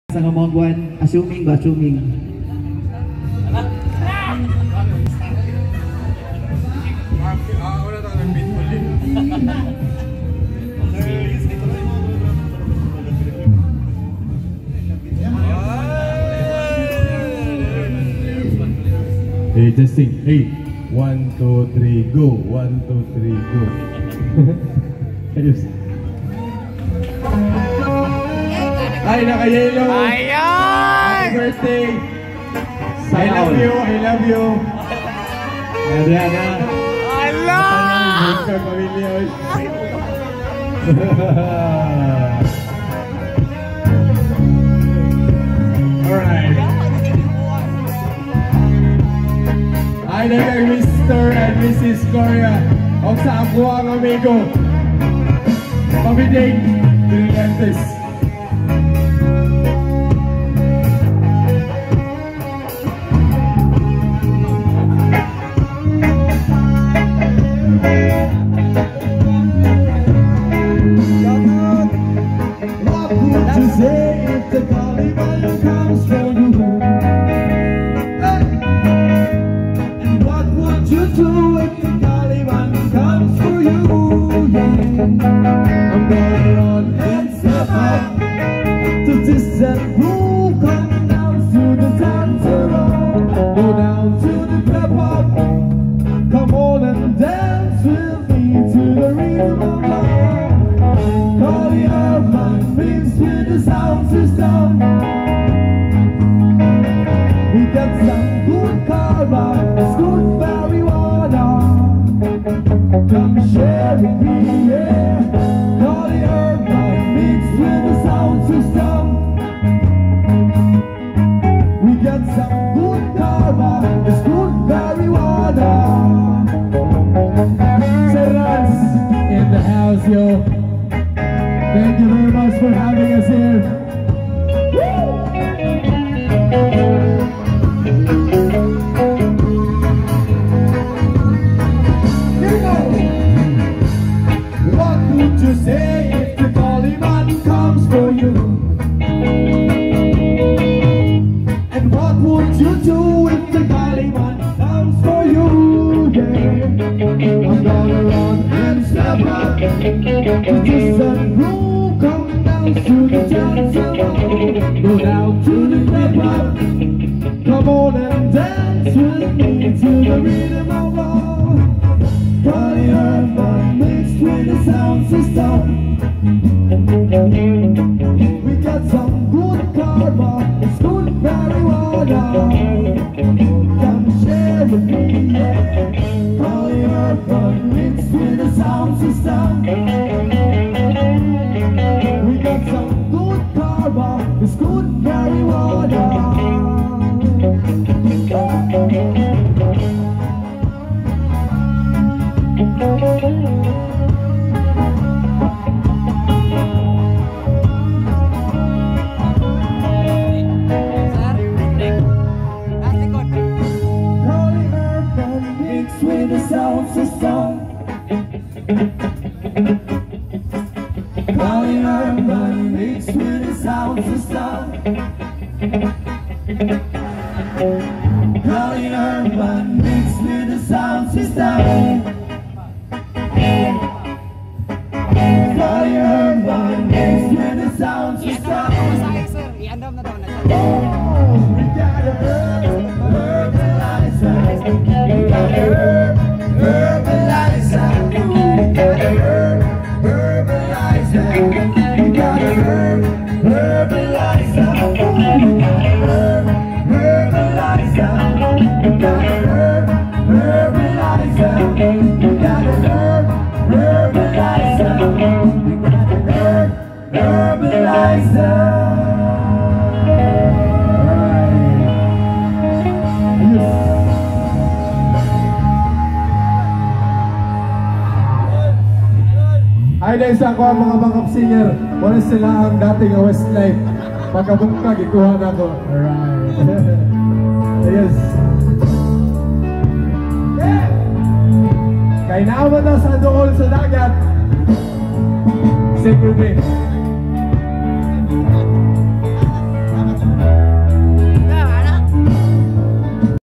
Sa kamangguan, assuming ba? Assuming. Hey, just sing. Hey, 1, 2, 3, go. 1, 2, 3, go. Ayos. Ay, naka-yellow. Happy birthday. I love you. I love you. Adriana. Ala! Alright. Ay, kay Mr. and Mrs. Gloria. O sa ako ang amigo. Pabidig. Brillantes. Thank you very much for having us here. Here we go. What would you say if the Taliban comes for you? And what would you do if the Taliban comes for you? Yeah. I'm gonna run and step up. Just a rule, come down to the dance floor. Go down to the club. Come on and dance with me to the rhythm of love. Body and mind mixed with the sound system. We got some good karma, it's good marijuana. Come share with me, yeah. Body and mind mixed with the sound system. We got some good karma, it's good marijuana. With the sound system, calling urban mixed with the sound system, calling urban mixed with the sound system, calling urban mixed with the sound system. Oh, we gotta herbalize, we gotta herbalize, we gotta herbalize, we gotta herbalize, we gotta herbalize, we gotta herbalize, we gotta herbalize, we gotta herbalize. Ay dahil sa ako ang mga backup singer, wala sila ang dating Westlife. Pagkabukag, ikuha na ko. Alright. Yes. Yeah. Kaya naaman na sa doon sa dagat. Sing with me.